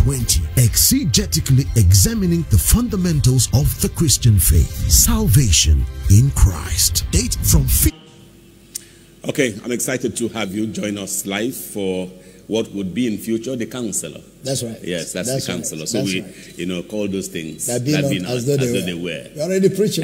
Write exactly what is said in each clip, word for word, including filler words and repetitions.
twenty, exegetically examining the fundamentals of the Christian faith, salvation in Christ. Date from Okay, I'm excited to have you join us live for what would be in future the counselor. That's right. Yes, that's, that's the counselor. Right. So that's we, right. you know, call those things that be, that be not, as, though, as they, though they were. You're already preaching.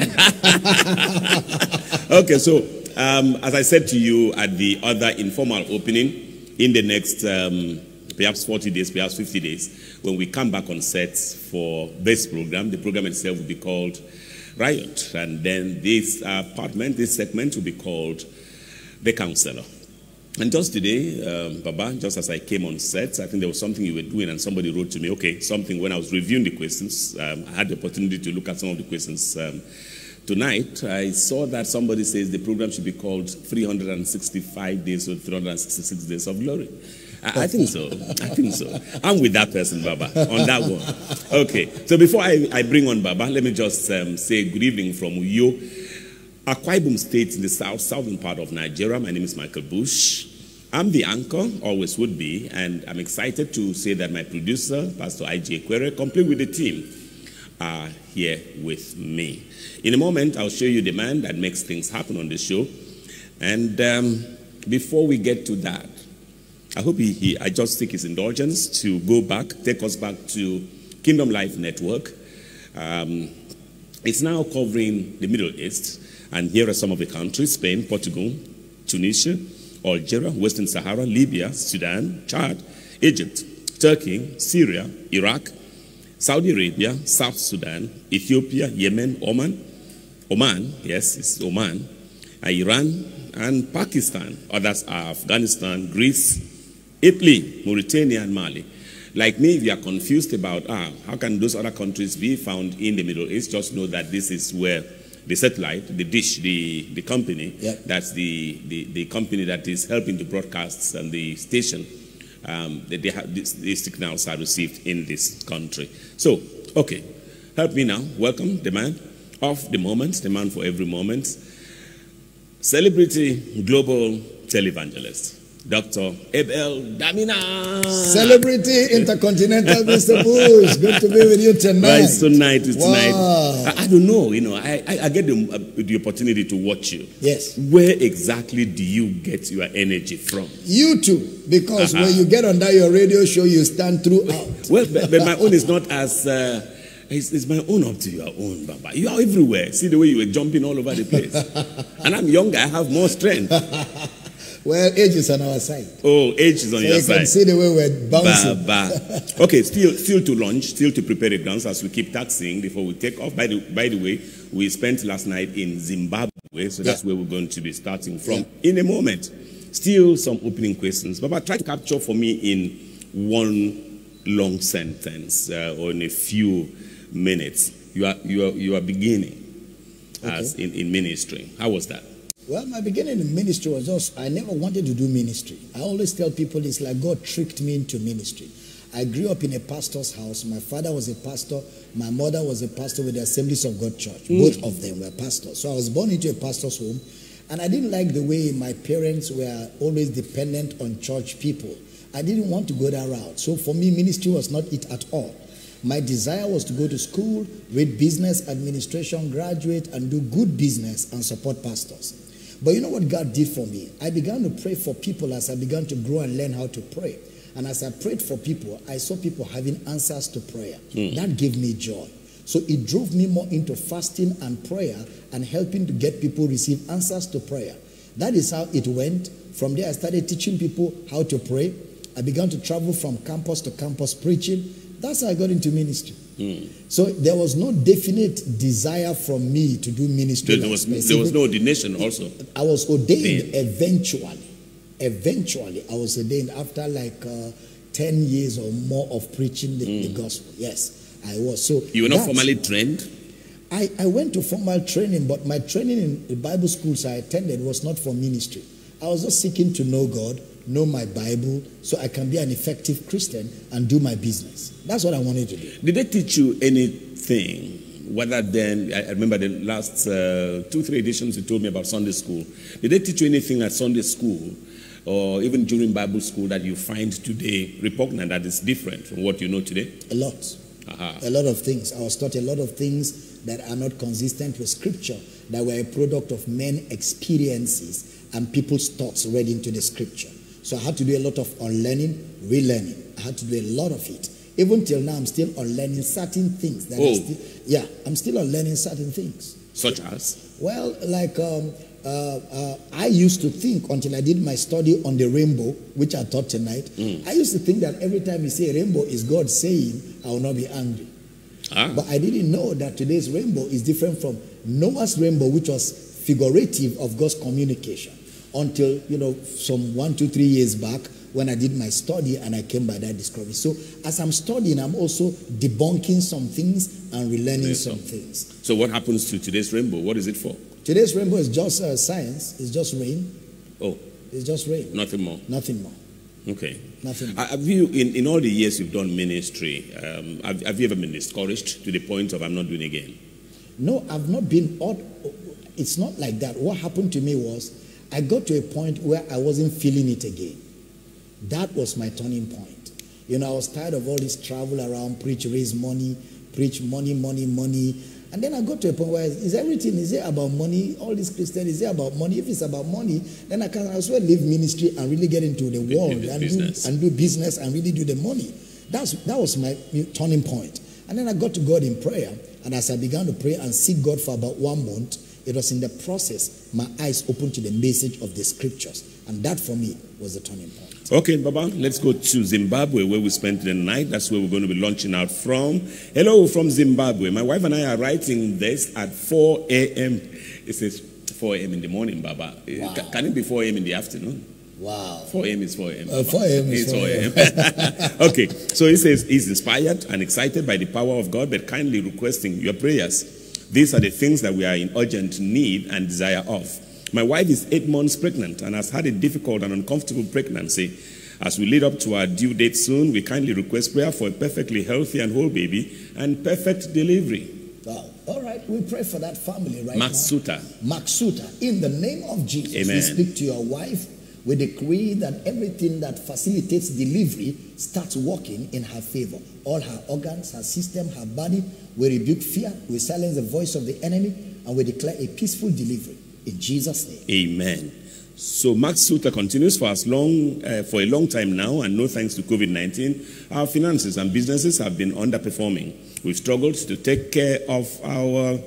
Okay, so um, as I said to you at the other informal opening, in the next um, perhaps forty days, perhaps fifty days, when we come back on set for this program, the program itself will be called Riot, and then this apartment, this segment will be called The Counselor. And just today, um, Baba, just as I came on set, I think there was something you were doing and somebody wrote to me, okay, something when I was reviewing the questions, um, I had the opportunity to look at some of the questions um, tonight. I saw that somebody says the program should be called three hundred sixty-five days or three hundred sixty-six days of glory. I, I think so. I think so. I'm with that person, Baba, on that one. Okay, so before I, I bring on Baba, let me just um, say good evening from Uyo, Akwa Ibom State in the south, southern part of Nigeria. My name is Michael Bush. I'm the anchor, always would be, and I'm excited to say that my producer, Pastor I J Quere, complete with the team, are here with me. In a moment, I'll show you the man that makes things happen on the show. And um, before we get to that, I hope he, he, I just take his indulgence to go back, take us back to Kingdom Life Network. Um, it's now covering the Middle East. And here are some of the countries: Spain, Portugal, Tunisia, Algeria, Western Sahara, Libya, Sudan, Chad, Egypt, Turkey, Syria, Iraq, Saudi Arabia, South Sudan, Ethiopia, Yemen, Oman, Oman, yes, it's Oman, Iran, and Pakistan. Others are Afghanistan, Greece, Italy, Mauritania, and Mali. Like me, if you are confused about ah, how can those other countries be found in the Middle East, just know that this is where the satellite, the dish, the, the company, yep. that's the, the, the company that is helping the broadcasts and the station, um, that they have, this, these signals are received in this country. So, okay, help me now. Welcome the man of the moment, the man for every moment, celebrity global televangelist, Doctor Abel Damina. Celebrity intercontinental Mister Bush. Good to be with you tonight. Right, so tonight is wow. tonight. I, I don't know, you know, I, I, I get the, uh, the opportunity to watch you. Yes. Where exactly do you get your energy from? You too, because uh-huh. when you get on that your radio show, you stand throughout. Well, but, but my own is not as, uh, it's, it's my own up to your own, Baba. You are everywhere. See the way you were jumping all over the place. And I'm younger, I have more strength. Well, age is on our side. Oh, age is on so your you side. You can see the way we're bouncing. Ba, ba. Okay, still, still to launch, still to prepare the grounds as we keep taxiing before we take off. By the, by the way, we spent last night in Zimbabwe, so that's yeah. where we're going to be starting from yeah. in a moment. Still some opening questions, but try to capture for me in one long sentence uh, or in a few minutes. You are, you are, you are beginning okay. as in, in ministry. How was that? Well, my beginning in ministry was just, I never wanted to do ministry. I always tell people it's like God tricked me into ministry. I grew up in a pastor's house. My father was a pastor. My mother was a pastor with the Assemblies of God Church. Mm. Both of them were pastors. So I was born into a pastor's home. And I didn't like the way my parents were always dependent on church people. I didn't want to go that route. So for me, ministry was not it at all. My desire was to go to school, read business administration, graduate, and do good business and support pastors. But you know what God did for me? I began to pray for people as I began to grow and learn how to pray. And as I prayed for people, I saw people having answers to prayer. Mm. That gave me joy. So it drove me more into fasting and prayer and helping to get people receive answers to prayer. That is how it went. From there, I started teaching people how to pray. I began to travel from campus to campus preaching. That's how I got into ministry. Mm. So there was no definite desire from me to do ministry. There was, there was no ordination also. I was ordained yeah. eventually. Eventually, I was ordained after like uh, ten years or more of preaching the, mm. the gospel. Yes, I was. So you were not formally trained? I, I went to formal training, but my training in the Bible schools I attended was not for ministry. I was just seeking to know God, know my Bible, so I can be an effective Christian and do my business. That's what I wanted to do. Did they teach you anything? Whether then, I remember the last uh, two, three editions you told me about Sunday school. Did they teach you anything at Sunday school or even during Bible school that you find today repugnant, that is different from what you know today? A lot. Uh-huh. A lot of things. I was taught a lot of things that are not consistent with scripture, that were a product of men's experiences and people's thoughts read into the scripture. So I had to do a lot of unlearning, relearning. I had to do a lot of it. Even till now, I'm still unlearning certain things. That oh. still, yeah, I'm still unlearning certain things. Such as? Well, like um, uh, uh, I used to think until I did my study on the rainbow, which I taught tonight, mm. I used to think that every time you say rainbow is God saying, I will not be angry. Ah. But I didn't know that today's rainbow is different from Noah's rainbow, which was figurative of God's communication, until, you know, some one, two, three years back when I did my study and I came by that discovery. So as I'm studying, I'm also debunking some things and relearning Yes, some so. things. So what happens to today's rainbow? What is it for? Today's rainbow is just uh, science. It's just rain. Oh. It's just rain. Nothing more? Nothing more. Okay. Nothing more. Have you, in, in all the years you've done ministry, um, have, have you ever been discouraged to the point of I'm not doing again? No, I've not been odd. It's not like that. What happened to me was I got to a point where I wasn't feeling it again. That was my turning point. You know, I was tired of all this travel around, preach, raise money, preach money, money, money. And then I got to a point where, is everything, is it about money? All this Christian, is it about money? If it's about money, then I can as well leave ministry and really get into the world and do, and do business and really do the money. That's, that was my turning point. And then I got to God in prayer. And as I began to pray and seek God for about one month, it was in the process my eyes opened to the message of the scriptures. And that for me was the turning point. Okay, Baba, let's go to Zimbabwe where we spent the night. That's where we're going to be launching out from. Hello from Zimbabwe. My wife and I are writing this at four a m It says four a m in the morning, Baba. Wow. Can it be four a m in the afternoon? Wow. four a m is four a m Uh, four a m is four a m Okay, so he says he's inspired and excited by the power of God, but kindly requesting your prayers. These are the things that we are in urgent need and desire of. My wife is eight months pregnant and has had a difficult and uncomfortable pregnancy. As we lead up to our due date soon, we kindly request prayer for a perfectly healthy and whole baby and perfect delivery. Wow. All right, we pray for that family right Maksuta. now. Maksuta. In the name of Jesus, Amen. We speak to your wife. We decree that everything that facilitates delivery starts working in her favor. All her organs, her system, her body. We rebuke fear. We silence the voice of the enemy. And we declare a peaceful delivery. In Jesus' name. Amen. So Maksuta continues for as long, uh, for a long time now, and no thanks to COVID nineteen, our finances and businesses have been underperforming. We've struggled to take care of our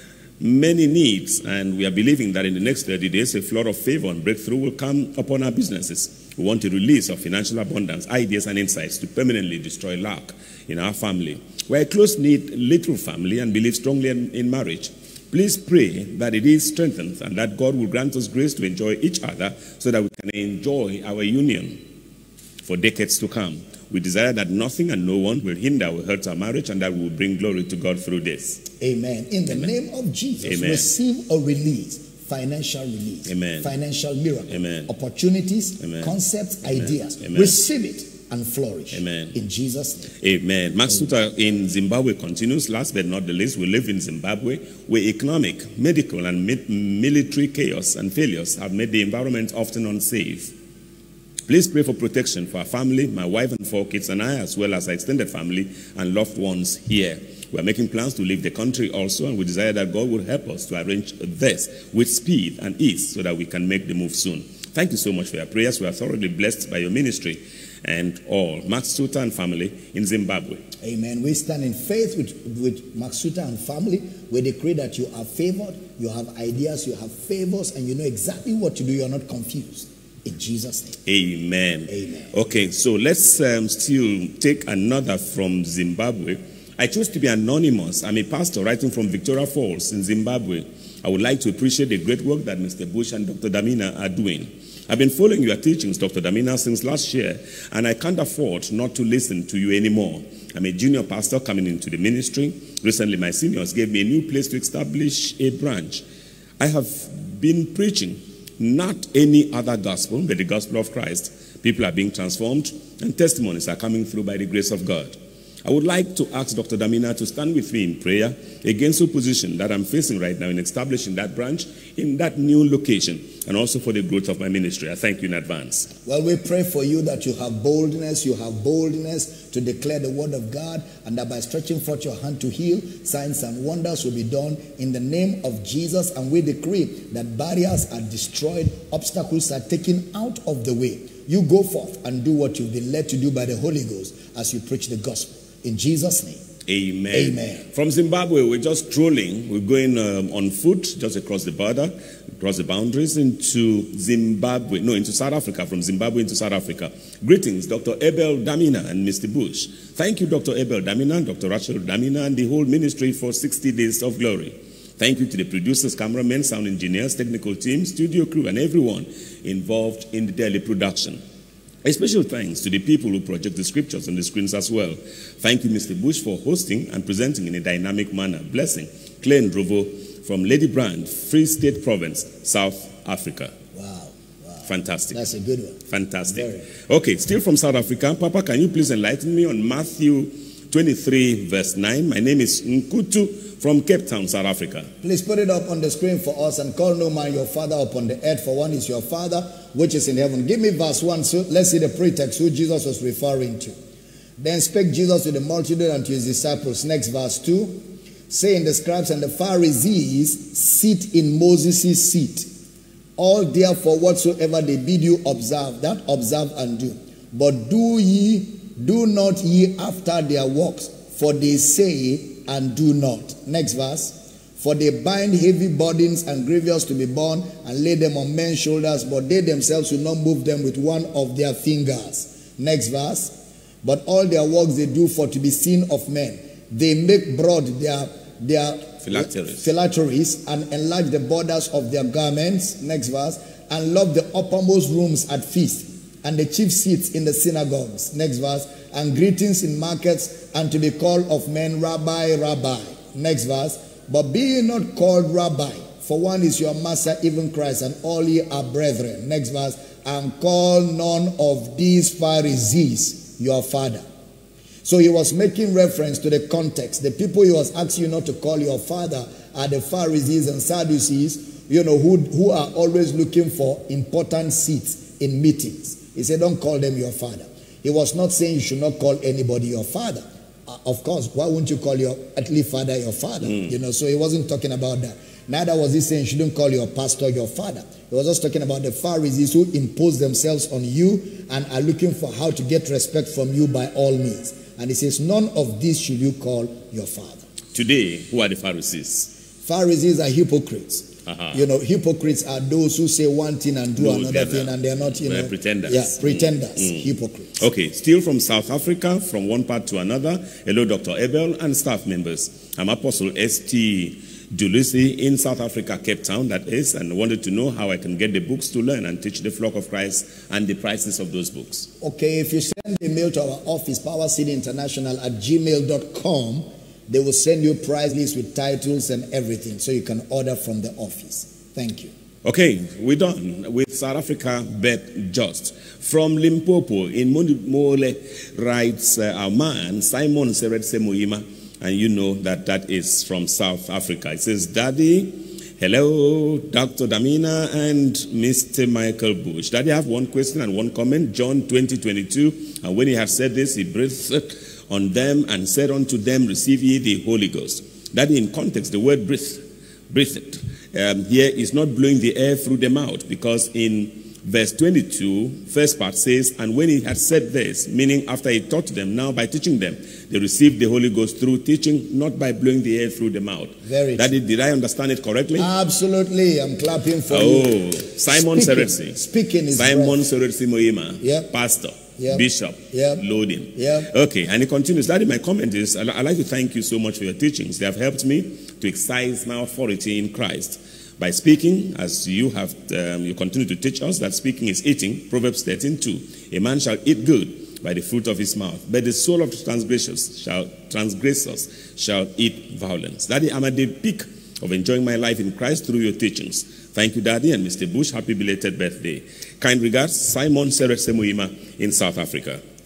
many needs, and we are believing that in the next thirty days, a flood of favor and breakthrough will come upon our businesses. We want a release of financial abundance, ideas, and insights to permanently destroy lack in our family. We're a close-knit little family and believe strongly in, in marriage. Please pray that it is strengthened and that God will grant us grace to enjoy each other so that we can enjoy our union for decades to come. We desire that nothing and no one will hinder or hurt our marriage, and that we will bring glory to God through this. Amen. In the Amen. name of Jesus, Amen. Receive a release, financial release, Amen. financial miracle, Amen. opportunities, Amen. concepts, Amen. ideas. Amen. Receive it and flourish. Amen. In Jesus' name. Amen. Maksuta in Zimbabwe continues. Last but not the least, we live in Zimbabwe where economic, medical, and mi military chaos and failures have made the environment often unsafe. Please pray for protection for our family, my wife and four kids and I, as well as our extended family and loved ones here. We are making plans to leave the country also, and we desire that God will help us to arrange this with speed and ease so that we can make the move soon. Thank you so much for your prayers. We are thoroughly blessed by your ministry and all. Maksuta and family in Zimbabwe. Amen. We stand in faith with, with Maksuta and family. We decree that you are favored, you have ideas, you have favors, and you know exactly what to do. You are not confused. In Jesus' name. Amen. Amen. Okay, so let's um, still take another from Zimbabwe. I choose to be anonymous. I'm a pastor writing from Victoria Falls in Zimbabwe. I would like to appreciate the great work that Mister Bush and Doctor Damina are doing. I've been following your teachings, Doctor Damina, since last year, and I can't afford not to listen to you anymore. I'm a junior pastor coming into the ministry. Recently, my seniors gave me a new place to establish a branch. I have been preaching not any other gospel, but the gospel of Christ. People are being transformed, and testimonies are coming through by the grace of God. I would like to ask Doctor Damina to stand with me in prayer against opposition that I'm facing right now in establishing that branch in that new location, and also for the growth of my ministry. I thank you in advance. Well, we pray for you that you have boldness, you have boldness to declare the word of God, and that by stretching forth your hand to heal, signs and wonders will be done in the name of Jesus. And we decree that barriers are destroyed, obstacles are taken out of the way. You go forth and do what you've been led to do by the Holy Ghost as you preach the gospel. In Jesus' name. Amen. Amen. From Zimbabwe, we're just strolling. We're going um, on foot just across the border, across the boundaries into Zimbabwe. No, into South Africa. From Zimbabwe into South Africa. Greetings, Doctor Abel Damina and Mister Bush. Thank you, Doctor Abel Damina, Doctor Rachel Damina, and the whole ministry for sixty days of glory. Thank you to the producers, cameramen, sound engineers, technical team, studio crew, and everyone involved in the daily production. A special thanks to the people who project the scriptures on the screens as well. Thank you, Mister Bush, for hosting and presenting in a dynamic manner. Blessing. Claire Ndrovo from Lady Brand, Free State Province, South Africa. Wow. Wow. Fantastic. That's a good one. Fantastic. Very. Okay, still from South Africa. Papa, can you please enlighten me on Matthew twenty-three, verse nine? My name is Nkutu from Cape Town, South Africa. Please put it up on the screen for us. And call no man your father upon the earth, for one is your Father which is in heaven. Give me verse one, so let's see the pretext, who Jesus was referring to. Then spake Jesus to the multitude and to his disciples. Next, verse two. Saying, the scribes and the Pharisees sit in Moses' seat. All therefore whatsoever they bid you observe, that observe and do. But do ye, do not ye after their works, for they say and do not. Next verse. For they bind heavy burdens and grievous to be borne, and lay them on men's shoulders, but they themselves will not move them with one of their fingers. Next verse. But all their works they do for to be seen of men. They make broad their, their phylacteries. phylacteries and enlarge the borders of their garments. Next verse. And love the uppermost rooms at feast, and the chief seats in the synagogues. Next verse. And greetings in markets, and to be called of men, Rabbi, Rabbi. Next verse. But be ye not called Rabbi, for one is your master, even Christ, and all ye are brethren. Next verse. And call none of these Pharisees your father. So he was making reference to the context. The people he was asking you not to call your father are the Pharisees and Sadducees, you know, who, who are always looking for important seats in meetings. He said, don't call them your father. He was not saying you should not call anybody your father. Uh, of course, why wouldn't you call your earthly father your father? Mm. You know, so he wasn't talking about that. Neither was he saying you shouldn't call your pastor your father. He was just talking about the Pharisees who impose themselves on you and are looking for how to get respect from you by all means. And he says, none of these should you call your father. Today, who are the Pharisees? Pharisees are hypocrites. Uh-huh. You know, hypocrites are those who say one thing and do no, another thing, and they're not, you they're know. pretenders. Yeah, pretenders, mm. hypocrites. Okay, still from South Africa, from one part to another. Hello, Doctor Abel and staff members. I'm Apostle S T Dulisi in South Africa, Cape Town, that is, and wanted to know how I can get the books to learn and teach the flock of Christ and the prices of those books. Okay, if you send a mail to our office, Power City International at gmail dot com, they will send you price lists with titles and everything, so you can order from the office. Thank you. Okay, we're done with South Africa, Bet Just. From Limpopo in Mole writes uh, our man, Simon Seret Semuima, and you know that that is from South Africa. It says, Daddy, hello, Doctor Damina and Mister Michael Bush. Daddy, I have one question and one comment. John twenty twenty-two, and when he had said this, he breathed on them and said unto them, receive ye the Holy Ghost. That in context, the word breathe, breathed, um, here is not blowing the air through them out, because in verse twenty-two, first part says, and when he had said this, meaning after he taught them, now by teaching them, they received the Holy Ghost through teaching, not by blowing the air through them out. Very that did, did I understand it correctly? Absolutely. I'm clapping for oh, you. Simon Seretse. Speaking is Simon Seretse Moima. Yep. Pastor. Yep. Bishop, yep. Loading. Yep. Okay, and he continues. Daddy, my comment is, I'd like to thank you so much for your teachings. They have helped me to exercise my authority in Christ. By speaking, as you have, um, you continue to teach us that speaking is eating, Proverbs thirteen two. A man shall eat good by the fruit of his mouth, but the soul of transgressors shall, transgressors shall eat violence. Daddy, I'm at the peak of enjoying my life in Christ through your teachings. Thank you, Daddy, and Mister Bush. Happy belated birthday. Kind regards, Simon Seretse Muima in South Africa.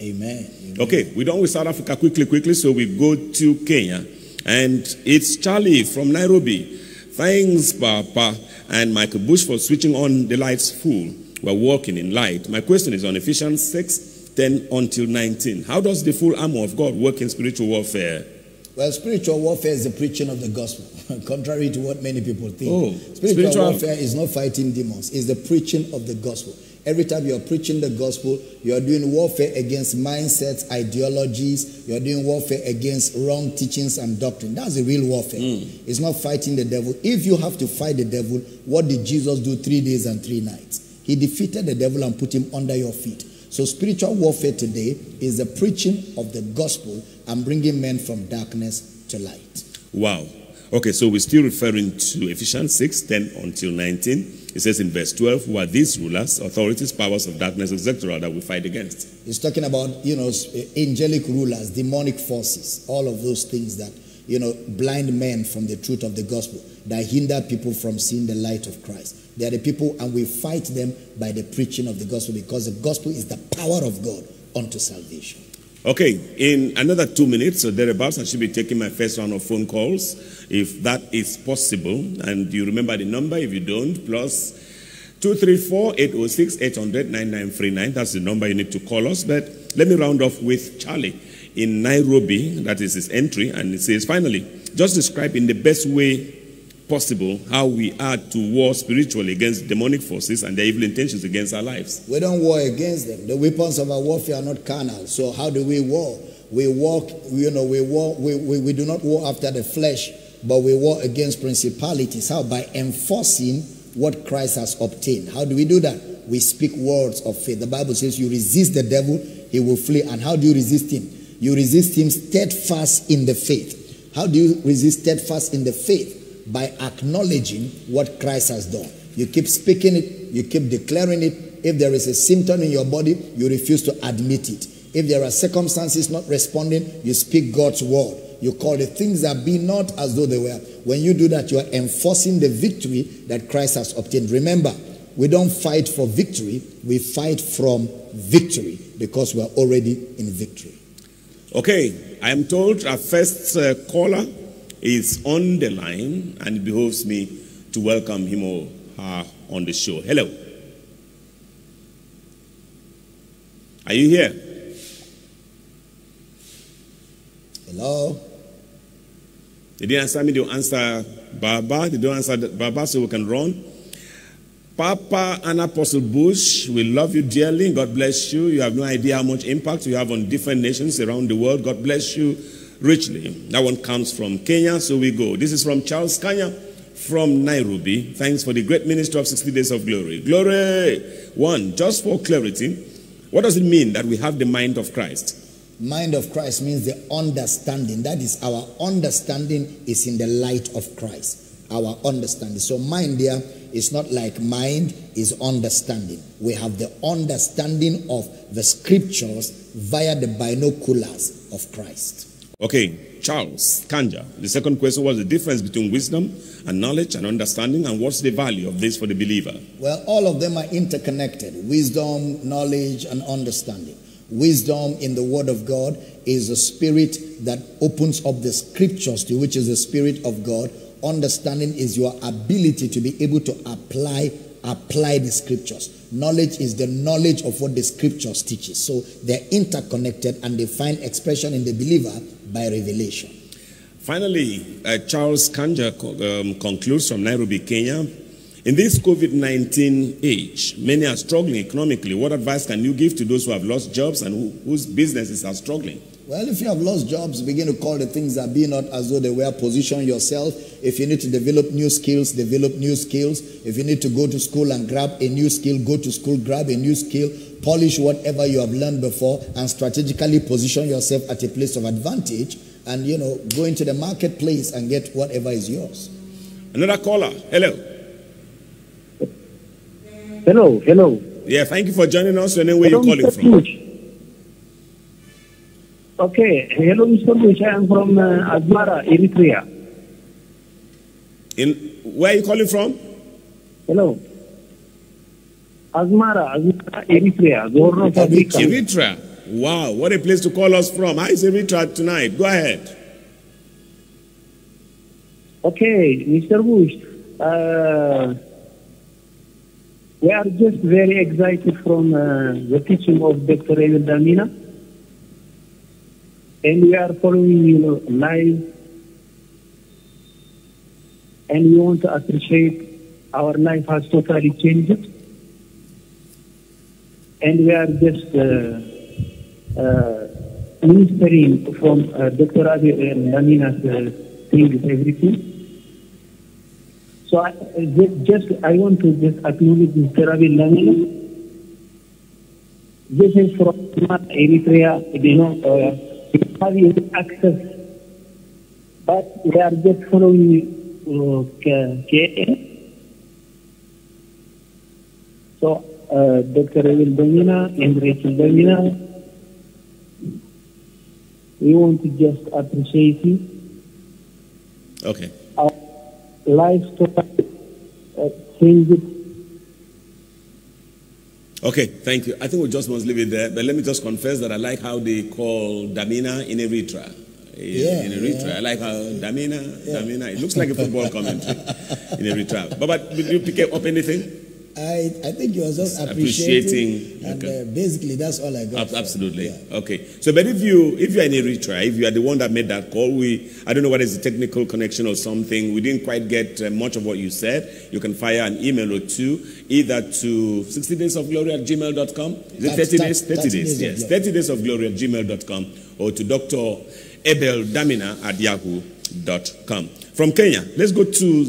Amen. Amen. Okay, we're done with South Africa quickly, quickly, so we go to Kenya. And it's Charlie from Nairobi. Thanks, Papa and Michael Bush, for switching on the lights full. We're walking in light. My question is on Ephesians six, ten until nineteen. How does the full armor of God work in spiritual warfare? Well, spiritual warfare is the preaching of the gospel, contrary to what many people think. Oh, spiritual, spiritual warfare is not fighting demons, it's the preaching of the gospel. Every time you're preaching the gospel, you're doing warfare against mindsets, ideologies, you're doing warfare against wrong teachings and doctrine. That's the real warfare. Mm. It's not fighting the devil. If you have to fight the devil, what did Jesus do three days and three nights? He defeated the devil and put him under your feet. So spiritual warfare today is the preaching of the gospel and bringing men from darkness to light. Wow. Okay, so we're still referring to Ephesians six, ten until nineteen. It says in verse twelve, who are these rulers, authorities, powers of darkness, et cetera, that we fight against? It's talking about, you know, angelic rulers, demonic forces, all of those things that, you know, blind men from the truth of the gospel, that hinder people from seeing the light of Christ. They are the people, and we fight them by the preaching of the gospel, because the gospel is the power of God unto salvation. Okay, in another two minutes or thereabouts, I should be taking my first round of phone calls, if that is possible. And you remember the number. If you don't, plus two three four, eight oh six, eight hundred, nine nine three nine. That's the number you need to call us. But let me round off with Charlie in Nairobi. That is his entry. And it says, finally, just describe in the best way possible how we are to war spiritually against demonic forces and their evil intentions against our lives. We don't war against them. The weapons of our warfare are not carnal. So how do we war? We walk, you know, we war, we, we, we do not war after the flesh, but we war against principalities. How? By enforcing what Christ has obtained. How do we do that? We speak words of faith. The Bible says you resist the devil, he will flee. And how do you resist him? You resist him steadfast in the faith. How do you resist steadfast in the faith? By acknowledging what Christ has done. You keep speaking it, you keep declaring it. If there is a symptom in your body, you refuse to admit it. If there are circumstances not responding, you speak God's word. You call the things that be not as though they were. When you do that, you are enforcing the victory that Christ has obtained. Remember, we don't fight for victory, we fight from victory, because we are already in victory. Okay, I am told our first uh, caller is on the line, and it behoves me to welcome him or her on the show. Hello. Are you here? Hello. They didn't answer me. They'll answer Baba. They don't answer Baba, so we can run. Papa and Apostle Bush, we love you dearly. God bless you. You have no idea how much impact you have on different nations around the world. God bless you richly. That one comes from Kenya, so we go. This is from Charles Kanya from Nairobi. Thanks for the great ministry of sixty days of glory. Glory! One, just for clarity, what does it mean that we have the mind of Christ? Mind of Christ means the understanding. That is, our understanding is in the light of Christ. Our understanding. So mind there is not like mind, is understanding. We have the understanding of the scriptures via the binoculars of Christ. Okay, Charles Kanja. The second question was the difference between wisdom and knowledge and understanding, and what's the value of this for the believer? Well, all of them are interconnected. Wisdom, knowledge, and understanding. Wisdom in the Word of God is a spirit that opens up the scriptures to you, which is the Spirit of God. Understanding is your ability to be able to apply apply the scriptures. Knowledge is the knowledge of what the scriptures teaches. So they're interconnected, and they find expression in the believer by revelation. Finally, uh, Charles Kanja um, concludes from Nairobi, Kenya. In this COVID nineteen age, many are struggling economically. What advice can you give to those who have lost jobs and who, whose businesses are struggling? Well, if you have lost jobs, begin to call the things that be not as though they were. Position yourself. If you need to develop new skills, develop new skills. If you need to go to school and grab a new skill, go to school, grab a new skill. Polish whatever you have learned before and strategically position yourself at a place of advantage, and, you know, go into the marketplace and get whatever is yours. Another caller. Hello. Hello, hello. Yeah, thank you for joining us. Your name, where are you calling from? Bush. Okay, hello, Mister Bush. I am from uh, Asmara, Eritrea. In where are you calling from? Hello. Asmara, Asmara, Eritrea, Gorno Africa. Eritrea. Wow, what a place to call us from. How is Eritrea tonight? Go ahead. Okay, Mister Bush, uh, we are just very excited from uh, the teaching of Doctor Abel Damina, and we are following you live, and we want to appreciate our life has totally changed, and we are just uh, uh, ministering from uh, Doctor Abel Damina's uh, things, everything. So I, just, I want to just acknowledge Mister Abel Damina. This is from Eritrea, you know, uh, we have any access, but we are just following uh, K N. So uh, Doctor Abel Damina and Rachel Damina, we want to just appreciate you. Okay. Our life story uh, changed. Okay, thank you. I think we just must leave it there. But let me just confess that I like how they call Damina in Eritrea. Yeah, in Eritrea. yeah. I like how Damina, yeah. Damina. It looks like a football commentary in Eritrea. But, but did you pick up anything? I, I think you were just appreciating, appreciating, and okay. uh, basically that's all I got. Absolutely. Yeah. Okay. So, but if you if you are in Eritrea, if you are the one that made that call, we I don't know what is the technical connection or something. We didn't quite get uh, much of what you said. You can fire an email or two, either to sixty days of glory at gmail dot com. Is it thirty days? thirty days. Yes. thirty days of glory at gmail dot com, or to Doctor Abel Damina at yahoo dot com. From Kenya, let's go to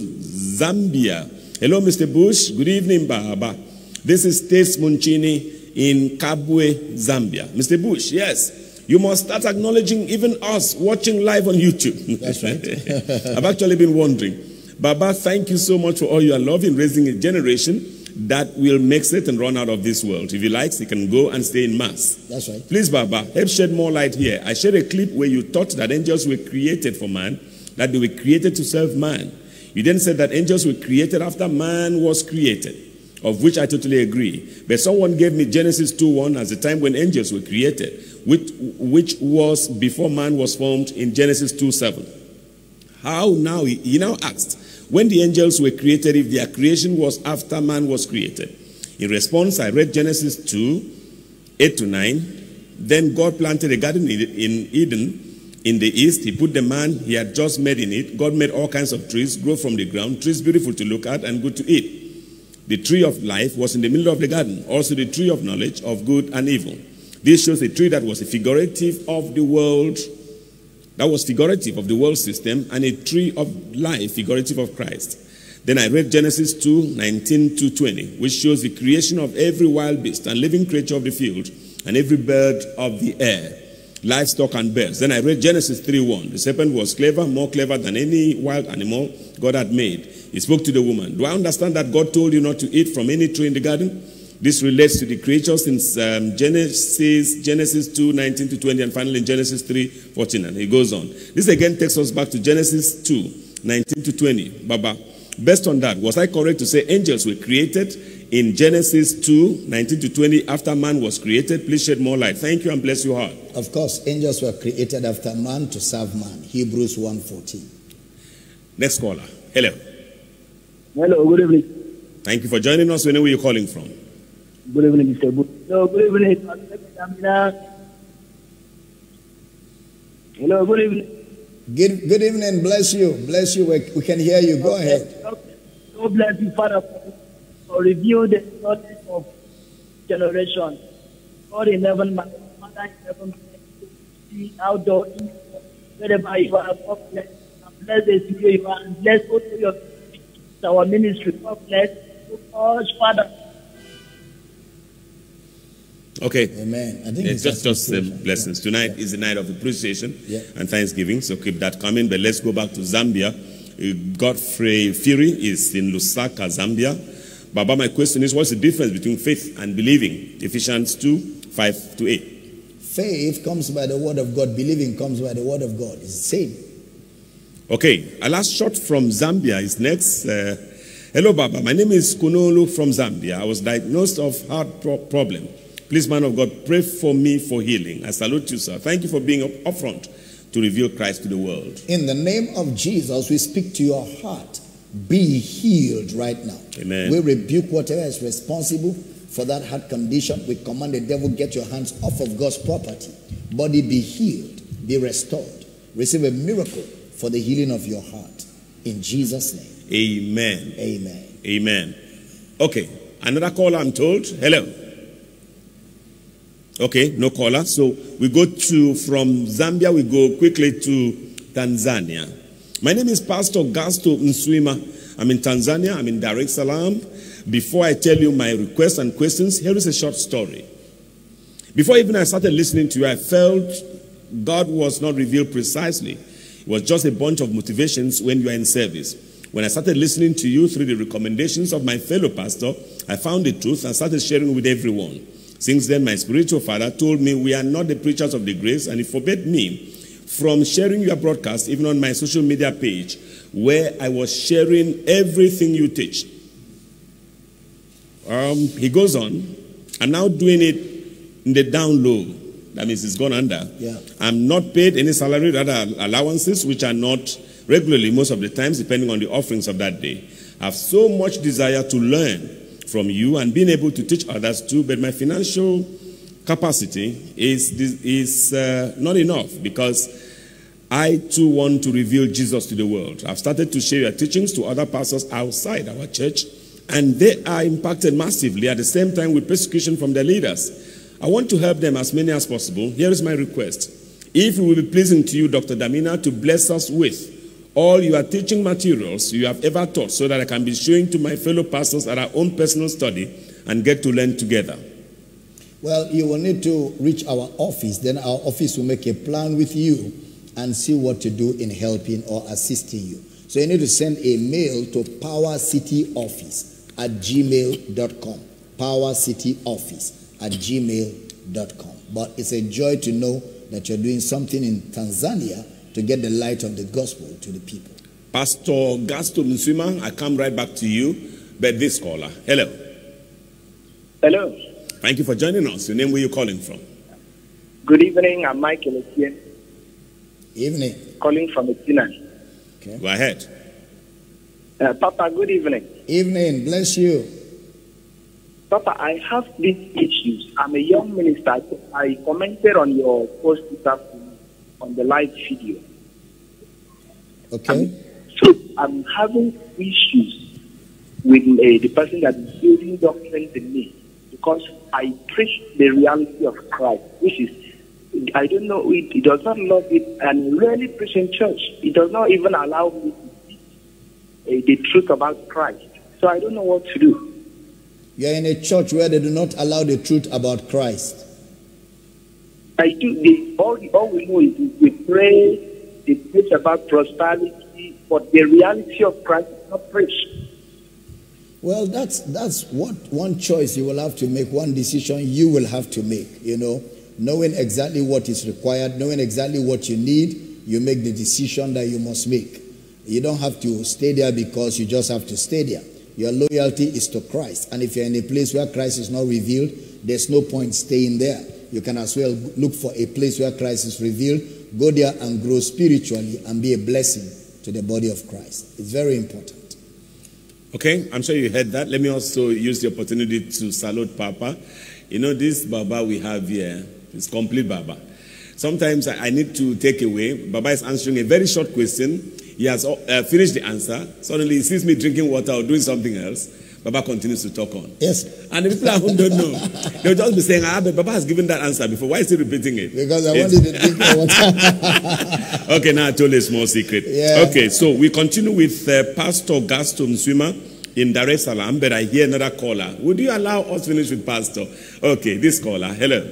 Zambia. Hello, Mister Bush. Good evening, Baba. This is Tace Munchini in Kabwe, Zambia. Mister Bush, yes, you must start acknowledging even us watching live on YouTube. That's right. I've actually been wondering. Baba, thank you so much for all your love in raising a generation that will make Satan run out of this world. If he likes, he can go and stay in mass. That's right. Please, Baba, help shed more light here. I shared a clip where you taught that angels were created for man, that they were created to serve man. You then said that angels were created after man was created, of which I totally agree. But someone gave me Genesis two one as the time when angels were created, which, which was before man was formed in Genesis two seven. How now? He now asked, when the angels were created, if their creation was after man was created. In response, I read Genesis two, eight to nine. Then God planted a garden in Eden in the east. He put the man he had just made in it. God made all kinds of trees grow from the ground, trees beautiful to look at and good to eat. The tree of life was in the middle of the garden, also the tree of knowledge of good and evil. This shows a tree that was a figurative of the world, that was figurative of the world system, and a tree of life, figurative of Christ. Then I read Genesis two, nineteen to twenty, which shows the creation of every wild beast and living creature of the field, and every bird of the air, livestock and birds. Then I read Genesis three one. The serpent was clever, more clever than any wild animal God had made. He spoke to the woman. Do I understand that God told you not to eat from any tree in the garden? This relates to the creatures in um, Genesis, Genesis two, nineteen to twenty, and finally in Genesis three, fourteen. And he goes on. This again takes us back to Genesis two, nineteen to twenty. Baba, based on that, was I correct to say angels were created in Genesis two, nineteen to twenty, after man was created? Please shed more light. Thank you and bless your heart. Of course, angels were created after man to serve man. Hebrews one fourteen. Next caller. Hello. Hello, good evening. Thank you for joining us. Wherever you're calling from. Good evening, Mister Bush. Hello, good evening. Hello, good evening. Good, good evening. Bless you. Bless you. We, we can hear you. Go ahead. God bless you, Father, for review the knowledge of generation. God in heaven, my Father in heaven, see outdoor, wherever you are, God bless. Bless the studio you are, and bless also your our ministry. God bless you, Father. Okay. Amen. I think it's just just uh, blessings. Tonight yeah. is the night of appreciation yeah. and thanksgiving, so keep that coming. But let's go back to Zambia. Uh, Godfrey Fury is in Lusaka, Zambia. Baba, my question is, what's the difference between faith and believing? Ephesians two, five to eight. Faith comes by the word of God. Believing comes by the word of God. It's the same. Okay. Our last shot from Zambia is next. Uh, hello, Baba. My name is Kunolu from Zambia. I was diagnosed of heart pro problem. Please, man of God, pray for me for healing. I salute you, sir. Thank you for being up front to reveal Christ to the world. In the name of Jesus, we speak to your heart. Be healed right now. Amen. We rebuke whatever is responsible for that heart condition. We command the devil, get your hands off of God's property. Body be healed, be restored. Receive a miracle for the healing of your heart. In Jesus' name. Amen. Amen. Amen. Okay. Another caller, I'm told. Hello. Okay, no caller. So we go to, from Zambia, we go quickly to Tanzania. My name is Pastor Gasto Mswima. I'm in Tanzania. I'm in Dar es Salaam. Before I tell you my requests and questions, here is a short story. Before even I started listening to you, I felt God was not revealed precisely. It was just a bunch of motivations when you are in service. When I started listening to you through the recommendations of my fellow pastor, I found the truth and started sharing with everyone. Since then, my spiritual father told me we are not the preachers of the grace, and he forbade me from sharing your broadcast even on my social media page, where I was sharing everything you teach. Um, he goes on, I'm now doing it in the down low. That means it's gone under. Yeah. I'm not paid any salary, rather allowances, which are not regularly most of the times, depending on the offerings of that day. I have so much desire to learn from you and being able to teach others too, but my financial capacity is, is uh, not enough, because I too want to reveal Jesus to the world. I've started to share your teachings to other pastors outside our church, and they are impacted massively at the same time with persecution from their leaders. I want to help them as many as possible. Here is my request. If it will be pleasing to you, Doctor Damina, to bless us with all your teaching materials you have ever taught, so that I can be showing to my fellow pastors at our own personal study and get to learn together. Well, you will need to reach our office. Then our office will make a plan with you and see what to do in helping or assisting you. So you need to send a mail to powercityoffice at gmail dot com. powercityoffice at gmail dot com. But it's a joy to know that you're doing something in Tanzania to get the light of the gospel to the people. Pastor Gaston Mswima, I come right back to you, but this caller. Hello. Hello. Thank you for joining us. Your name, where you calling from? Good evening. I'm Michael Etienne. Evening. Calling from Etina. Okay. Go ahead. Uh, Papa, good evening. Evening. Bless you. Papa, I have these issues. I'm a young minister. I commented on your post this afternoon on the live video. Okay. Um, so I'm having issues with uh, the person that is building doctrines in me, because I preach the reality of Christ, which is, I don't know, it, it does not love it, and rarely preach in church. It does not even allow me to speak uh, the truth about Christ. So I don't know what to do. You're in a church where they do not allow the truth about Christ. I do. They, all, all we know is we pray, they preach about prosperity, but the reality of Christ is not preached. Well, that's that's what one choice you will have to make, one decision you will have to make, you know, knowing exactly what is required, knowing exactly what you need, you make the decision that you must make. You don't have to stay there because you just have to stay there. Your loyalty is to Christ. And if you're in a place where Christ is not revealed, there's no point staying there. You can as well look for a place where Christ is revealed, go there and grow spiritually and be a blessing to the body of Christ. It's very important. Okay, I'm sure you heard that. Let me also use the opportunity to salute Papa. You know, this Baba we have here is complete Baba. Sometimes I need to take away. Baba is answering a very short question. He has uh, finished the answer. Suddenly he sees me drinking water or doing something else. Baba continues to talk on. Yes. And the people who don't know, they'll just be saying, ah, but Baba has given that answer before. Why is he repeating it? Because I it's... wanted to drink water. Okay, now I told you a small secret. Yeah. Okay, so we continue with uh, Pastor Gaston Mswima in Dar es Salaam, but I hear another caller. Would you allow us to finish with Pastor? Okay, this caller. Hello.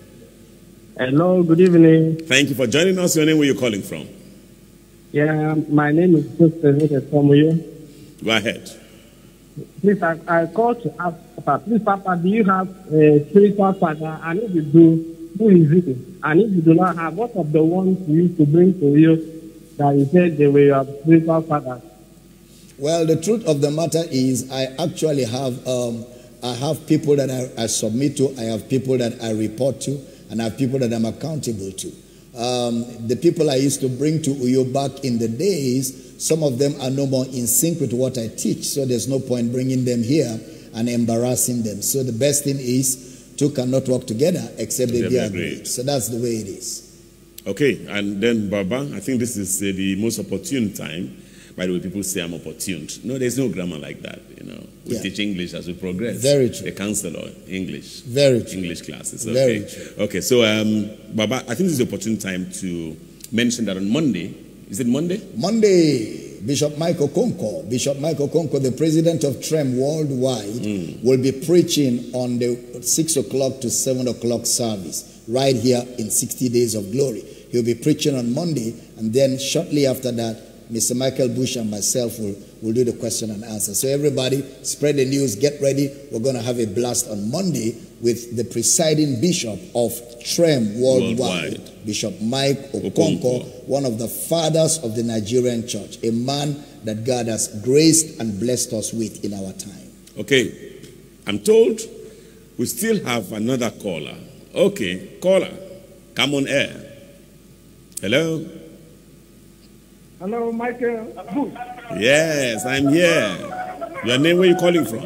Hello, good evening. Thank you for joining us. Your name, where you calling from? Yeah, my name is Joseph Samuel. Go ahead. Please, I, I called to ask Papa. Please, Papa, do you have a spiritual father? And if you do, who is it? And if you do not have, what of the ones you used to bring to you that you said they were your spiritual father? Well, the truth of the matter is I actually have um, I have people that I, I submit to, I have people that I report to, and I have people that I'm accountable to. Um, the people I used to bring to Uyo back in the days, some of them are no more in sync with what I teach, so there's no point bringing them here and embarrassing them. So the best thing is, two cannot work together except they be agreed. So that's the way it is. Okay, and then Baba, I think this is uh, the most opportune time. By the way, people say I'm opportuned. No, there's no grammar like that, you know. We yeah. teach English as we progress. Very true. The counselor, English. Very true. English classes. Okay. Very true. Okay, so, um, Baba, I think this is the opportune time to mention that on Monday, is it Monday? Monday, Bishop Michael Okonkwo, Bishop Michael Okonkwo, the president of T R E M worldwide, mm. will be preaching on the six o'clock to seven o'clock service right here in sixty days of glory. He'll be preaching on Monday, and then shortly after that, Mister Michael Bush and myself will, will do the question and answer. So everybody, spread the news, get ready. We're going to have a blast on Monday with the presiding bishop of T R E M worldwide, worldwide. Bishop Mike Okonkwo, Okonkwo, one of the fathers of the Nigerian church, a man that God has graced and blessed us with in our time. Okay, I'm told we still have another caller. Okay, caller, come on air. Hello? Hello, Michael Bush. Yes, I'm here. Your name, where are you calling from?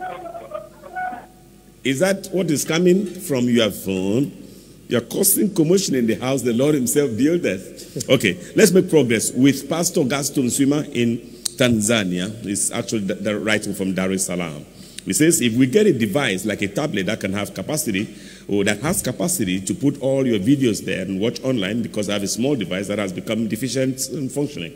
Is that what is coming from your phone? You're causing commotion in the house the Lord himself buildeth. Okay, let's make progress with Pastor Gaston Swimmer in Tanzania. He's actually the, the writing from Dar es Salaam. He says, if we get a device like a tablet that can have capacity, or that has capacity to put all your videos there and watch online, because I have a small device that has become deficient in functioning.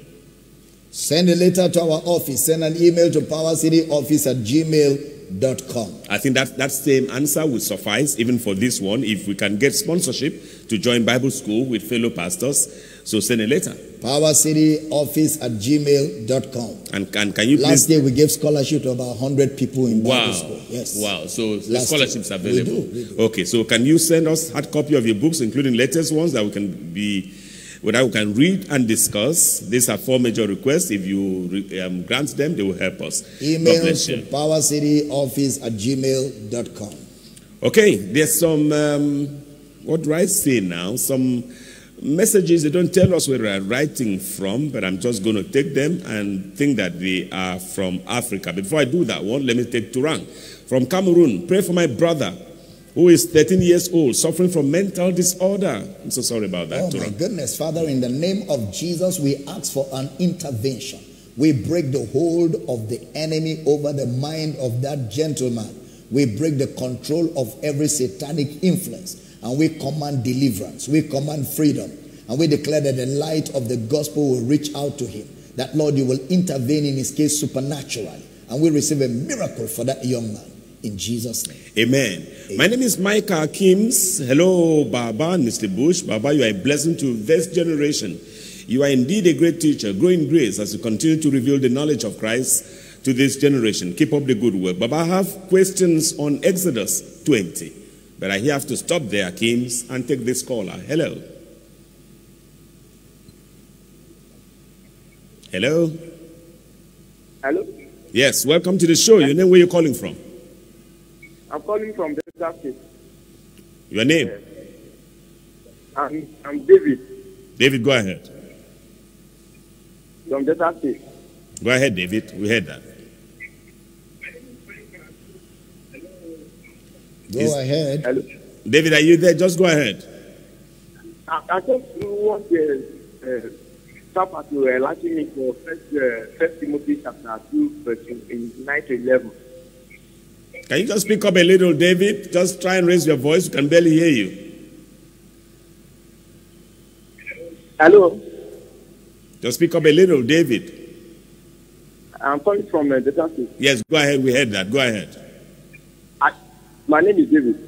Send a letter to our office. Send an email to powercityoffice at gmail dot com. I think that, that same answer will suffice even for this one. If we can get sponsorship to join Bible school with fellow pastors, so send a letter. powercityoffice at gmail dot com. And, and can you Last please... year we gave scholarship to about one hundred people in Bible wow. school. Yes. Wow. So the Last scholarships year. are available. We do, we do. Okay. So can you send us hard copy of your books, including latest ones that we can be, that we can read and discuss? These are four major requests. If you um, grant them, they will help us. Email to powercityoffice at gmail dot com. Okay. There's some, um, what do I say now? Some messages. They don't tell us where they are writing from, but I'm just going to take them and think that they are from Africa. Before I do that one, let me take Turang from Cameroon. Pray for my brother who is thirteen years old, suffering from mental disorder. I'm so sorry about that, Oh Turang. my goodness, Father, in the name of Jesus, we ask for an intervention. We break the hold of the enemy over the mind of that gentleman. We break the control of every satanic influence. And we command deliverance. We command freedom. And we declare that the light of the gospel will reach out to him. That, Lord, you will intervene in his case supernaturally. And we receive a miracle for that young man. In Jesus' name. Amen. Amen. My name is Micah Kims. Hello, Baba, Mister Bush. Baba, you are a blessing to this generation. You are indeed a great teacher, growing grace as you continue to reveal the knowledge of Christ to this generation. Keep up the good work. Baba, I have questions on Exodus twenty. But I have to stop there, Kims, and take this caller. Hello. Hello. Hello. Yes, welcome to the show. Your name, where are you calling from? I'm calling from Delta State. Your name? Uh, I'm, I'm David. David, go ahead. From Delta State. Go ahead, David. We heard that. Go Is, ahead. Hello. David, are you there? Just go ahead. I, I just want to uh, stop to enlighten me for First, uh, First Timothy chapter two, verse nine to eleven. Can you just speak up a little, David? Just try and raise your voice. We can barely hear you. Hello. Just speak up a little, David. I'm calling from uh, Delta State. Yes, go ahead. We heard that. Go ahead. I, my name is David.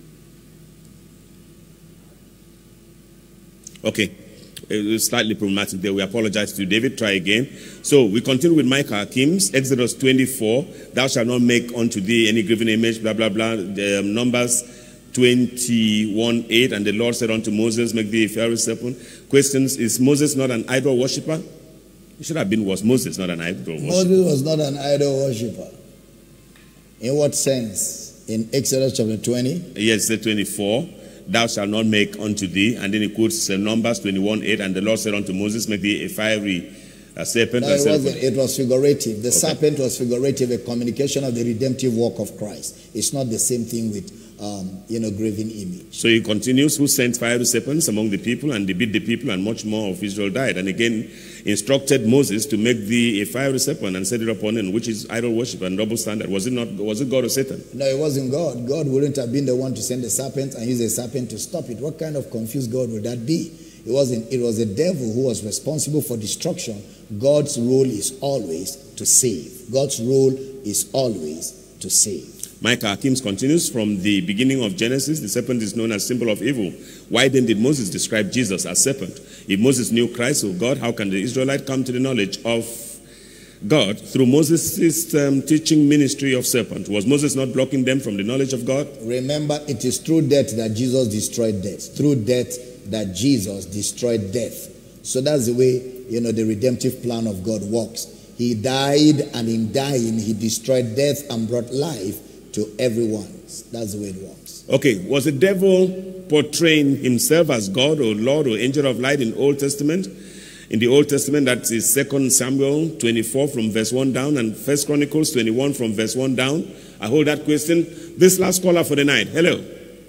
Okay. It was slightly problematic there. We apologize to David. Try again. So we continue with Micah Kims, Exodus twenty-four. Thou shalt not make unto thee any graven image, blah, blah, blah. The, um, Numbers twenty-one eight. And the Lord said unto Moses, make thee a Pharaoh serpent. Questions, is Moses not an idol worshipper? It should have been, was Moses not an idol worshipper? Moses was not an idol worshipper. In what sense? In Exodus chapter twenty? Yes, the twenty-four. Thou shalt not make unto thee. And then he quotes uh, Numbers twenty-one eight. And the Lord said unto Moses, make thee a fiery uh, serpent. No, it wasn't. It was figurative. The okay. serpent was figurative, a communication of the redemptive work of Christ. It's not the same thing with Um, you know, graven image. So he continues, who sent fiery serpents among the people, and they beat the people, and much more of Israel died. And again, instructed Moses to make thee a fiery serpent and set it upon him, which is idol worship and double standard. Was it not? Was it God or Satan? No, it wasn't God. God wouldn't have been the one to send the serpent and use the serpent to stop it. What kind of confused God would that be? It wasn't. It was the devil who was responsible for destruction. God's role is always to save. God's role is always to save. Micah Hakims continues, from the beginning of Genesis, the serpent is known as symbol of evil. Why then did Moses describe Jesus as serpent? If Moses knew Christ, or God, how can the Israelite come to the knowledge of God through Moses' um, teaching ministry of serpent? Was Moses not blocking them from the knowledge of God? Remember, it is through death that Jesus destroyed death. Through death that Jesus destroyed death. So that's the way, you know, the redemptive plan of God works. He died, and in dying, he destroyed death and brought life to everyone. That's the way it works. Okay, was the devil portraying himself as God or Lord or angel of light in Old Testament? In the Old Testament, that is Second Samuel twenty-four from verse one down, and First Chronicles twenty-one from verse one down. I hold that question. This last caller for the night. Hello.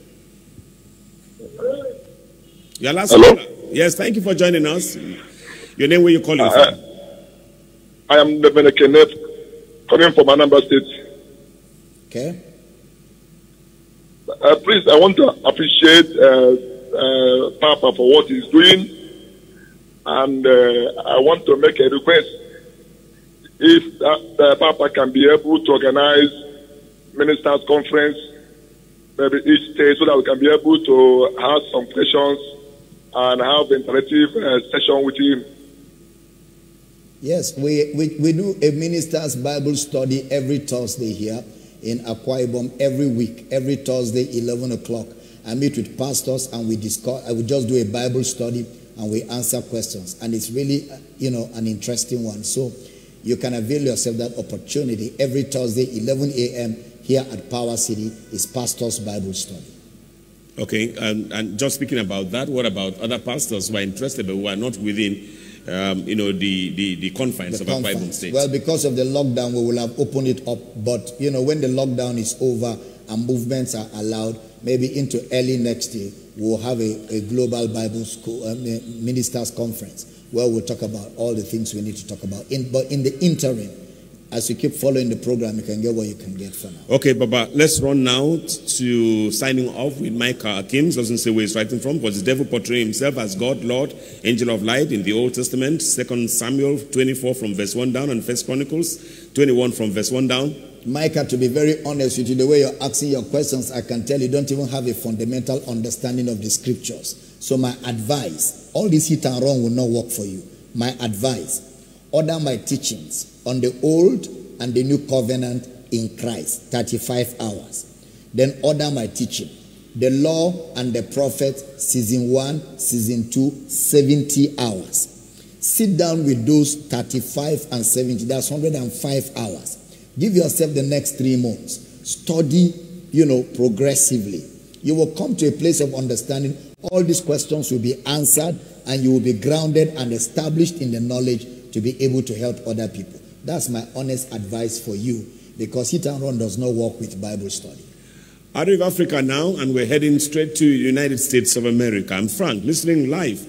Your last Hello? caller. Yes, thank you for joining us. Your name, where you calling uh, from? I am Devin Kenneth, calling from Anambra State. Okay. Uh, please, I want to appreciate uh, uh, Papa for what he's doing, and uh, I want to make a request. If that, uh, Papa can be able to organize ministers' conference, maybe each state, so that we can be able to ask some questions and have interactive uh, session with him. Yes, we, we, we do a ministers' Bible study every Thursday here in Akwa Ibom every week, every Thursday, eleven o'clock. I meet with pastors and we discuss, I would just do a Bible study and we answer questions. And it's really, you know, an interesting one. So you can avail yourself that opportunity. Every Thursday, eleven a m here at Power City is Pastors' Bible Study. Okay, and, and just speaking about that, what about other pastors who are interested but who are not within Um, you know, the, the, the confines the of confines. our Bible state? Well, because of the lockdown, we will have opened it up. But, you know, when the lockdown is over and movements are allowed, maybe into early next year, we'll have a, a global Bible school, um, ministers conference, where we'll talk about all the things we need to talk about. In, but in the interim, as you keep following the program, you can get what you can get for now. Okay, Baba, let's run now to signing off with Micah Hakims. Doesn't say where he's writing from, because the devil portraying himself as God, Lord, angel of light in the Old Testament. Second Samuel twenty-four from verse one down, and First Chronicles twenty-one from verse one down. Micah, to be very honest with you, the way you're asking your questions, I can tell you don't even have a fundamental understanding of the scriptures. So my advice, all this hit and run will not work for you. My advice, order my teachings on the old and the new covenant in Christ, thirty-five hours. Then order my teaching, the law and the prophet, season one, season two, seventy hours. Sit down with those thirty-five and seventy, that's one hundred five hours. Give yourself the next three months. Study, you know, progressively. You will come to a place of understanding. All these questions will be answered and you will be grounded and established in the knowledge to be able to help other people. That's my honest advice for you, because hit and run does not work with Bible study. Out of Africa now, and we're heading straight to the United States of America. I'm Frank, listening live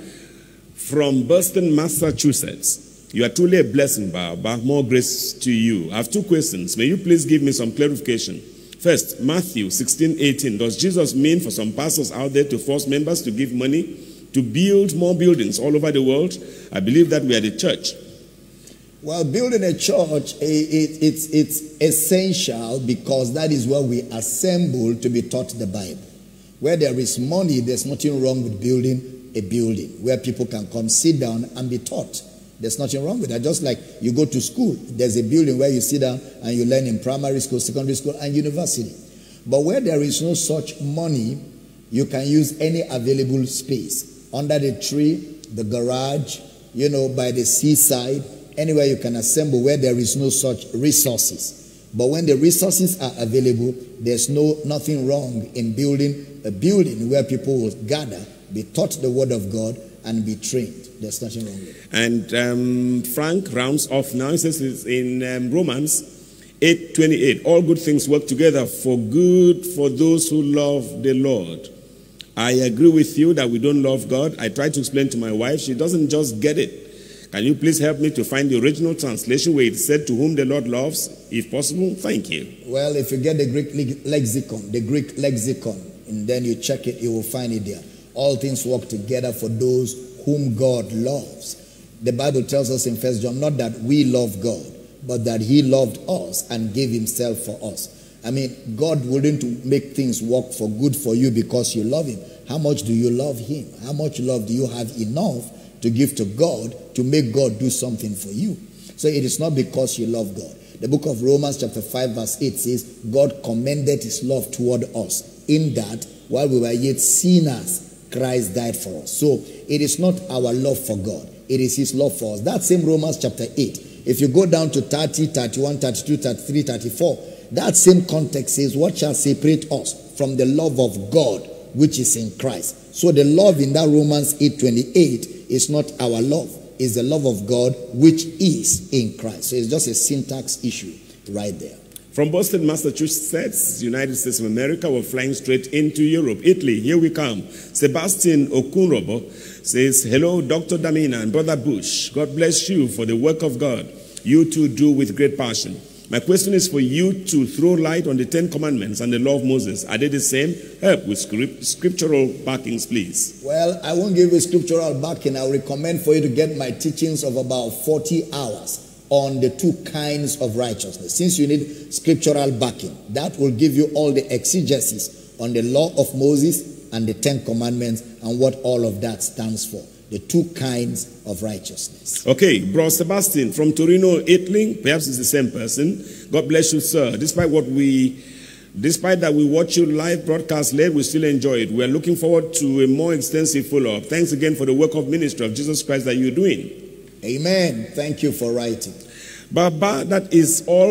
from Boston, Massachusetts. You are truly a blessing, Baba. More grace to you. I have two questions. May you please give me some clarification. First, Matthew sixteen eighteen. Does Jesus mean for some pastors out there to force members to give money to build more buildings all over the world? I believe that we are the church. Well, building a church, it, it, it's, it's essential, because that is where we assemble to be taught the Bible. Where there is money, there's nothing wrong with building a building where people can come sit down and be taught. There's nothing wrong with that. Just like you go to school, there's a building where you sit down and you learn in primary school, secondary school, and university. But where there is no such money, you can use any available space. Under the tree, the garage, you know, by the seaside, anywhere you can assemble where there is no such resources. But when the resources are available, there's no nothing wrong in building a building where people will gather, be taught the word of God, and be trained. There's nothing wrong with it. And um, Frank rounds off now. He says it's in um, Romans eight twenty-eight, all good things work together for good for those who love the Lord. I agree with you that we don't love God. I tried to explain to my wife. She doesn't just get it. Can you please help me to find the original translation where it said, to whom the Lord loves, if possible? Thank you. Well, if you get the Greek lexicon, the Greek lexicon, and then you check it, you will find it there. All things work together for those whom God loves. The Bible tells us in First John, not that we love God, but that he loved us and gave himself for us. I mean, God wouldn't make things work for good for you because you love him. How much do you love him? How much love do you have enough to give to God to make God do something for you? So it is not because you love God. The book of Romans chapter five verse eight says, God commended his love toward us in that while we were yet sinners, Christ died for us. So it is not our love for God. It is his love for us. That same Romans chapter eight. If you go down to thirty, thirty-one, thirty-two, thirty-three, thirty-four, that same context says, what shall separate us from the love of God which is in Christ? So the love in that Romans eight twenty-eight is not our love. It's the love of God which is in Christ. So it's just a syntax issue right there. From Boston, Massachusetts, United States of America, we're flying straight into Europe. Italy, here we come. Sebastian Okunrobo says, hello, Doctor Damina and Brother Bush. God bless you for the work of God you two do with great passion. My question is for you to throw light on the Ten Commandments and the law of Moses. Are they the same? Help with script, scriptural backings, please. Well, I won't give you scriptural backing. I'll recommend for you to get my teachings of about forty hours on the two kinds of righteousness. Since you need scriptural backing, that will give you all the exegesis on the law of Moses and the Ten Commandments and what all of that stands for. The two kinds of righteousness. Okay, Bro Sebastian from Torino, Italy. Perhaps it's the same person. God bless you, sir. Despite what we, despite that we watch you live broadcast late, we still enjoy it. We are looking forward to a more extensive follow-up. Thanks again for the work of ministry of Jesus Christ that you're doing. Amen. Thank you for writing. Baba, that is all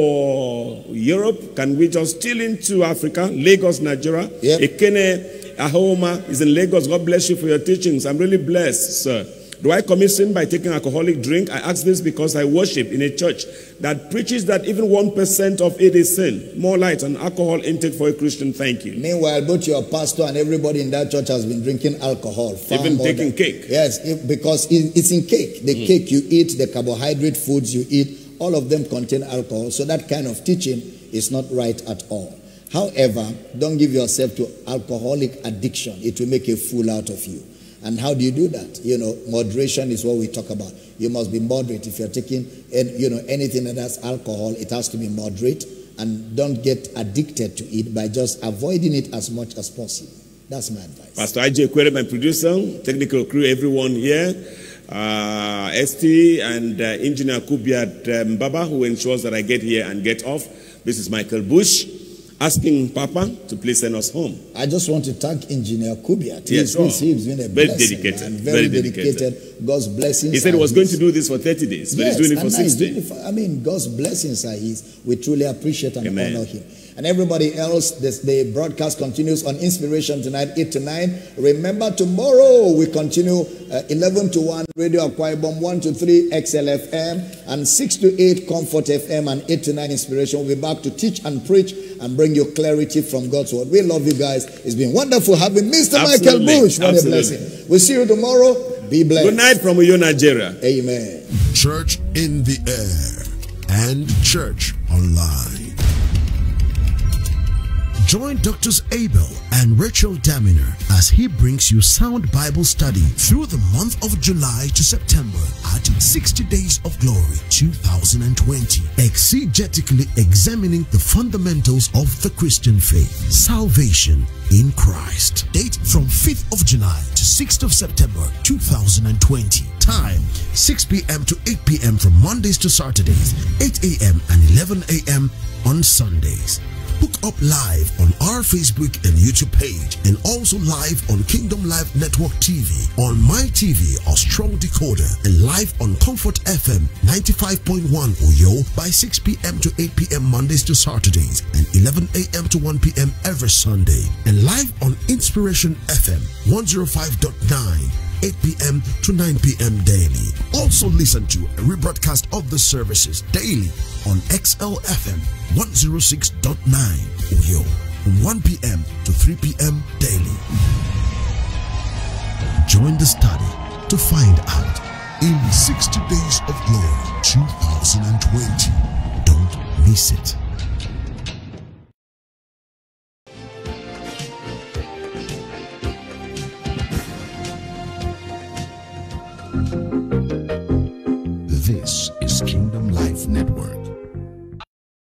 for Europe. Can we just steal into Africa? Lagos, Nigeria. Yep. Ekene Ahoma is in Lagos. God bless you for your teachings. I'm really blessed, sir. Do I commit sin by taking alcoholic drink? I ask this because I worship in a church that preaches that even one percent of it is sin. More light on alcohol intake for a Christian. Thank you. Meanwhile, both your pastor and everybody in that church has been drinking alcohol. Even taking than, cake. Yes, it, because it, it's in cake. The mm. cake you eat, the carbohydrate foods you eat, all of them contain alcohol. So that kind of teaching is not right at all. However, don't give yourself to alcoholic addiction. It will make a fool out of you. And how do you do that? You know, moderation is what we talk about. You must be moderate. If you're taking, you know, anything that has alcohol, it has to be moderate. And don't get addicted to it by just avoiding it as much as possible. That's my advice. Pastor I J Kwere, my producer, technical crew, everyone here, uh, S T and uh, Engineer Kubiat um, Baba, who ensures that I get here and get off. This is Michael Bush, asking Papa to please send us home. I just want to thank Engineer Kubiat. Yes, sure. He's been a very blessing, dedicated, man. Very, very dedicated. dedicated. God's blessings. He said he was going to do this for thirty days, but yes, he's doing it for sixty. I mean, God's blessings are his. We truly appreciate and Amen. honor him. And everybody else, this, the broadcast continues on Inspiration tonight, eight to nine. Remember, tomorrow we continue uh, eleven to one, Radio Akwa Ibom, one to three, X L F M, and six to eight, Comfort F M, and eight to nine, Inspiration. We'll be back to teach and preach and bring you clarity from God's word. We love you guys. It's been wonderful having Mister Absolutely. Michael Bush. What Absolutely. a blessing. We'll see you tomorrow. Be blessed. Good night from Uyo, Nigeria. Amen. Church in the air and church online. Join Doctors Abel and Rachel Daminer as he brings you sound Bible study through the month of July to September at sixty Days of Glory two thousand twenty. Exegetically examining the fundamentals of the Christian faith. Salvation in Christ. Date from fifth of July to sixth of September two thousand twenty. Time six p m to eight p m from Mondays to Saturdays, eight a m and eleven a m on Sundays. Hook up live on our Facebook and YouTube page, and also live on Kingdom Live Network T V, on My T V or Strong Decoder, and live on Comfort F M ninety-five point one Uyo by six p m to eight p m Mondays to Saturdays, and eleven a m to one p m every Sunday, and live on Inspiration F M one oh five point nine, eight p m to nine p m daily. Also listen to a rebroadcast of the services daily on X L F M one oh six point nine Uyo from one p m to three p m daily. Join the study to find out in sixty Days of Glory two thousand twenty. Don't miss it. This